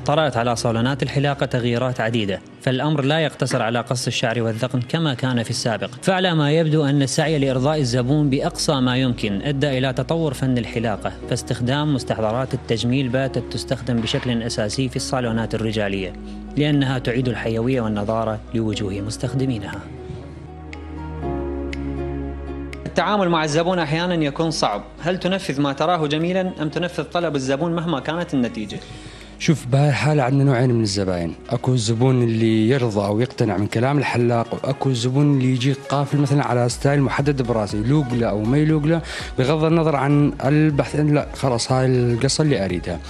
طرأت على صالونات الحلاقة تغييرات عديدة، فالأمر لا يقتصر على قص الشعر والذقن كما كان في السابق. فعلى ما يبدو أن السعي لإرضاء الزبون بأقصى ما يمكن أدى إلى تطور فن الحلاقة، فاستخدام مستحضرات التجميل باتت تستخدم بشكل أساسي في الصالونات الرجالية، لأنها تعيد الحيوية والنضارة لوجوه مستخدمينها. التعامل مع الزبون أحيانا يكون صعب، هل تنفذ ما تراه جميلا أم تنفذ طلب الزبون مهما كانت النتيجة؟ شوف، بهاي الحالة عندنا نوعين من الزباين. أكو الزبون اللي يرضى أو يقتنع من كلام الحلاق، وأكو الزبون اللي يجي قافل مثلا على ستايل محدد براسي، يلوق له أو ما يلوق له بغض النظر عن البحث، لا خلاص هاي القصة اللي أريدها.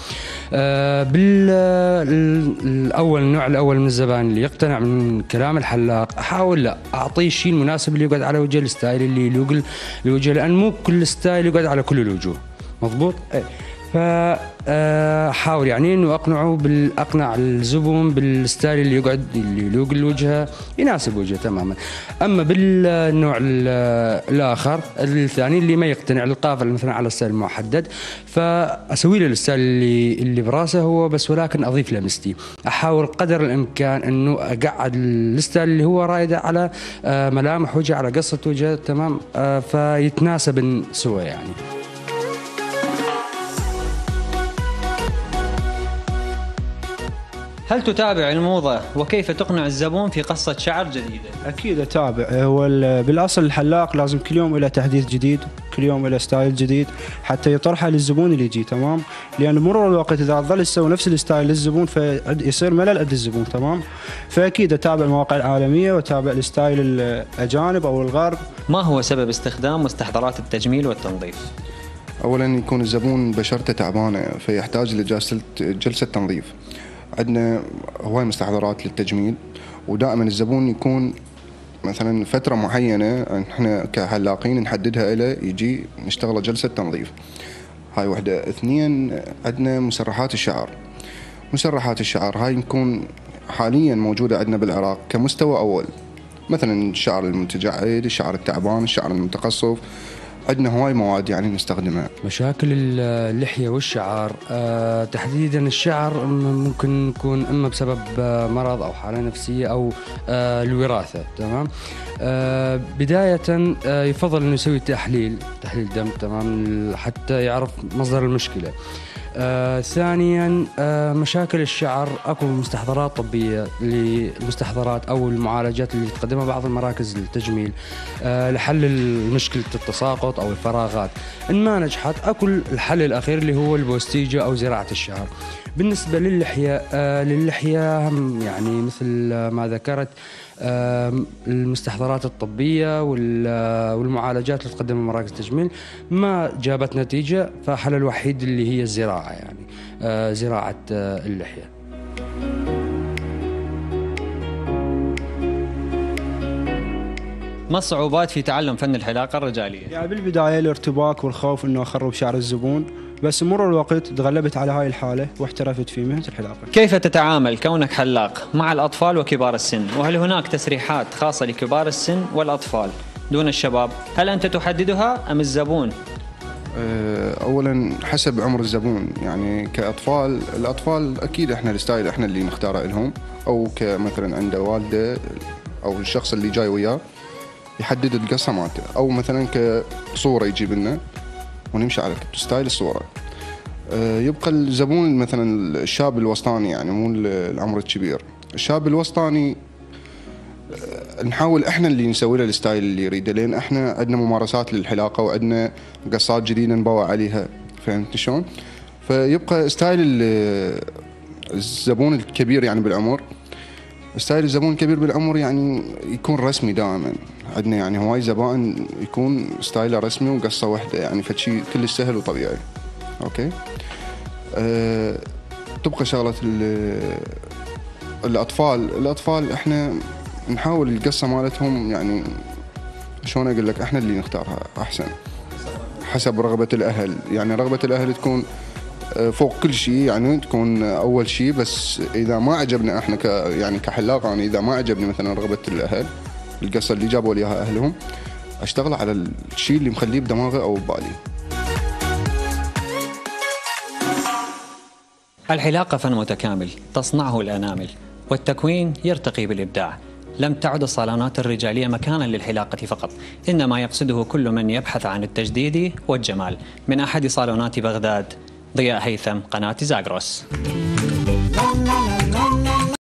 بالأول النوع الأول من الزبائن اللي يقتنع من كلام الحلاق، أحاول لا أعطيه الشيء المناسب اللي يقعد على وجه الستايل اللي يلوق لوجهه، لأن مو كل ستايل يقعد على كل الوجوه. مضبوط؟ فحاول يعني انه اقنع الزبون بالستايل اللي يقعد اللي يلوق الوجهه يناسب وجهه تماما. اما بالنوع الاخر الثاني اللي ما يقتنع القافل مثلا على ستايل محدد، فاسوي له الستايل اللي براسه هو بس، ولكن اضيف له مستي. احاول قدر الامكان انه اقعد الستايل اللي هو رايده على ملامح وجهه، على قصه وجهه، تمام، فيتناسب سوا يعني. هل تتابع الموضة وكيف تقنع الزبون في قصة شعر جديدة؟ أكيد أتابع. هو بالأصل الحلاق لازم كل يوم إلى تحديث جديد، كل يوم إلى ستايل جديد حتى يطرحه للزبون اللي يجي، تمام؟ لأن مرور الوقت إذا ظل يسوي نفس الستايل للزبون فيصير ملل عند الزبون، تمام؟ فأكيد أتابع المواقع العالمية وأتابع الستايل الأجانب أو الغرب. ما هو سبب استخدام مستحضرات التجميل والتنظيف؟ أولاً يكون الزبون بشرته تعبانة فيحتاج لجلسة تنظيف. عندنا هواي مستحضرات للتجميل، ودائما الزبون يكون مثلا فترة معينة احنا كحلاقين نحددها له يجي نشتغل جلسة تنظيف. هاي وحدة. اثنين، عندنا مسرحات الشعر. مسرحات الشعر هاي نكون حاليا موجودة عندنا بالعراق كمستوى أول، مثلا الشعر المتجعد، الشعر التعبان، الشعر المتقصف. عندنا هواي مواد يعني نستخدمها. مشاكل اللحية والشعر، تحديدا الشعر ممكن يكون إما بسبب مرض أو حالة نفسية أو الوراثة، تمام. بداية يفضل إنه يسوي تحليل دم، تمام، حتى يعرف مصدر المشكلة. ثانيا، مشاكل الشعر اكو مستحضرات طبيه، للمستحضرات او المعالجات اللي تقدمها بعض المراكز التجميل لحل مشكله التساقط او الفراغات. ان ما نجحت اكو الحل الاخير اللي هو البوستيجا او زراعه الشعر. بالنسبه للحيه هم يعني مثل ما ذكرت، المستحضرات الطبية والمعالجات اللي تقدمها مراكز التجميل ما جابت نتيجة، فالحل الوحيد اللي هي الزراعة، يعني زراعة اللحية. ما الصعوبات في تعلم فن الحلاقة الرجالية؟ يعني بالبداية الارتباك والخوف انه اخرب شعر الزبون، بس مرور الوقت تغلبت على هاي الحالة واحترفت في مهنة الحلاقة. كيف تتعامل كونك حلاق مع الأطفال وكبار السن؟ وهل هناك تسريحات خاصة لكبار السن والأطفال دون الشباب؟ هل أنت تحددها أم الزبون؟ أولا حسب عمر الزبون، يعني كأطفال، الأطفال أكيد إحنا الستايل إحنا اللي نختاره لهم، أو كمثلا عنده والده أو الشخص اللي جاي وياه يحدد القصة مالته، أو مثلا كصورة يجيب لنا ونمشي على ستايل الصورة. يبقى الزبون مثلا الشاب الوسطاني، يعني مو العمر الكبير، الشاب الوسطاني نحاول احنا اللي نسوي له الستايل اللي يريده، لان احنا عندنا ممارسات للحلاقة وعندنا قصات جديدة نبوع عليها، فهمت شلون؟ فيبقى ستايل الزبون الكبير يعني بالعمر، ستايل الزبون الكبير بالعمر يعني يكون رسمي دائما. عندنا يعني هواي زبائن يكون ستايله رسمي وقصة واحدة، يعني فشي كل سهل وطبيعي. اوكي. تبقى شغلة الأطفال احنا نحاول القصة مالتهم، يعني شلون اقول لك، احنا اللي نختارها احسن حسب رغبة الأهل. يعني رغبة الأهل تكون فوق كل شيء، يعني تكون أول شيء. بس إذا ما عجبنا إحنا يعني كحلاق، يعني إذا ما عجبني مثلا رغبة الأهل، القصة اللي جابوا لي إياها أهلهم، أشتغل على الشيء اللي مخليه بدماغي أو ببالي. الحلاقة فن متكامل تصنعه الأنامل، والتكوين يرتقي بالإبداع. لم تعد الصالونات الرجالية مكانا للحلاقة فقط، إنما يقصده كل من يبحث عن التجديد والجمال. من أحد صالونات بغداد، ضياء هيثم، قناة زاغروس.